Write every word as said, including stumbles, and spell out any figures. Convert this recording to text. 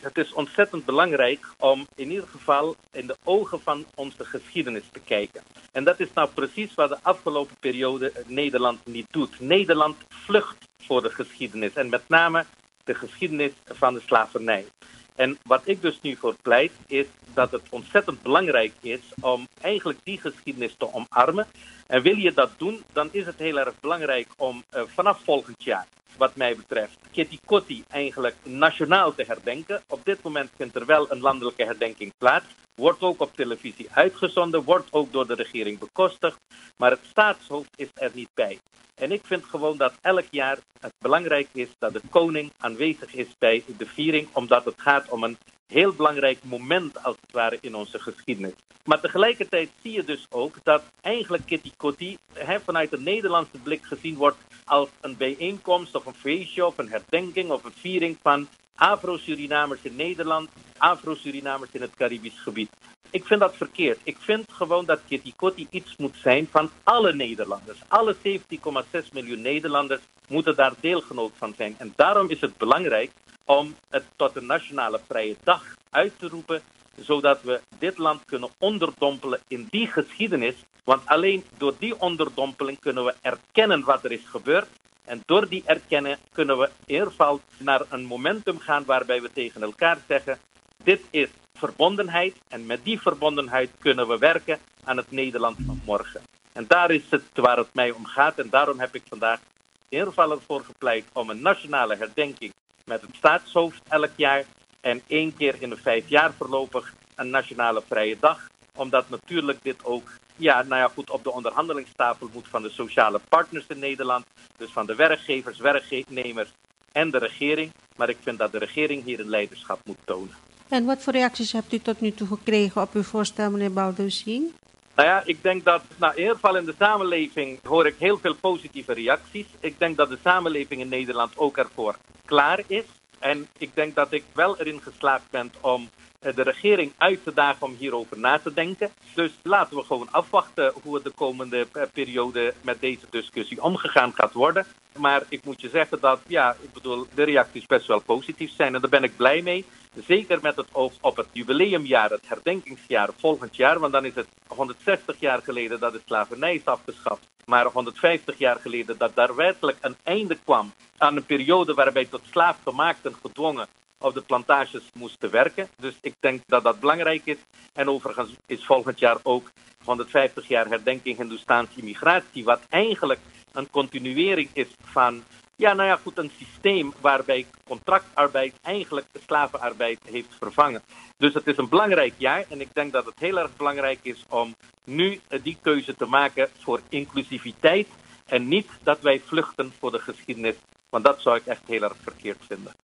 Het is ontzettend belangrijk om in ieder geval in de ogen van onze geschiedenis te kijken. En dat is nou precies wat de afgelopen periode Nederland niet doet. Nederland vlucht voor de geschiedenis en met name de geschiedenis van de slavernij. En wat ik dus nu voor pleit is dat het ontzettend belangrijk is om eigenlijk die geschiedenis te omarmen. En wil je dat doen, dan is het heel erg belangrijk om uh, vanaf volgend jaar, wat mij betreft, Kitty Kotti eigenlijk nationaal te herdenken. Op dit moment vindt er wel een landelijke herdenking plaats. Wordt ook op televisie uitgezonden, wordt ook door de regering bekostigd. Maar het staatshoofd is er niet bij. En ik vind gewoon dat elk jaar het belangrijk is dat de koning aanwezig is bij de viering, omdat het gaat om een heel belangrijk moment als het ware in onze geschiedenis. Maar tegelijkertijd zie je dus ook dat eigenlijk Kitty Kotti he, vanuit de Nederlandse blik gezien wordt als een bijeenkomst of een feestje of een herdenking of een viering van Afro-Surinamers in Nederland, Afro-Surinamers in het Caribisch gebied. Ik vind dat verkeerd. Ik vind gewoon dat Kitty Kotti iets moet zijn van alle Nederlanders. Alle zeventien komma zes miljoen Nederlanders moeten daar deelgenoot van zijn. En daarom is het belangrijk om het tot een nationale vrije dag uit te roepen, zodat we dit land kunnen onderdompelen in die geschiedenis. Want alleen door die onderdompeling kunnen we erkennen wat er is gebeurd. En door die erkennen kunnen we in ieder geval naar een momentum gaan waarbij we tegen elkaar zeggen, dit is verbondenheid en met die verbondenheid kunnen we werken aan het Nederland van morgen. En daar is het waar het mij om gaat en daarom heb ik vandaag in ieder geval ervoor gepleit om een nationale herdenking met het staatshoofd elk jaar en één keer in de vijf jaar voorlopig een nationale vrije dag. Omdat natuurlijk dit ook ja, nou ja, goed, op de onderhandelingstafel moet van de sociale partners in Nederland. Dus van de werkgevers, werknemers en de regering. Maar ik vind dat de regering hier een leiderschap moet tonen. En wat voor reacties hebt u tot nu toe gekregen op uw voorstel, meneer Balduzin? Nou ja, ik denk dat, nou in ieder geval in de samenleving hoor ik heel veel positieve reacties. Ik denk dat de samenleving in Nederland ook ervoor klaar is. En ik denk dat ik wel erin geslaagd ben om de regering uit te dagen om hierover na te denken. Dus laten we gewoon afwachten hoe het de komende periode met deze discussie omgegaan gaat worden. Maar ik moet je zeggen dat, ja, ik bedoel, de reacties best wel positief zijn en daar ben ik blij mee. Zeker met het oog op het jubileumjaar, het herdenkingsjaar volgend jaar. Want dan is het honderdzestig jaar geleden dat de slavernij is afgeschaft. Maar honderdvijftig jaar geleden dat daar werkelijk een einde kwam aan een periode waarbij tot slaafgemaakten gedwongen op de plantages moesten werken. Dus ik denk dat dat belangrijk is. En overigens is volgend jaar ook honderdvijftig jaar herdenking Hindoestaanse immigratie, wat eigenlijk een continuering is van ja, nou ja, goed, een systeem waarbij contractarbeid eigenlijk de slavenarbeid heeft vervangen. Dus het is een belangrijk jaar en ik denk dat het heel erg belangrijk is om nu die keuze te maken voor inclusiviteit en niet dat wij vluchten voor de geschiedenis, want dat zou ik echt heel erg verkeerd vinden.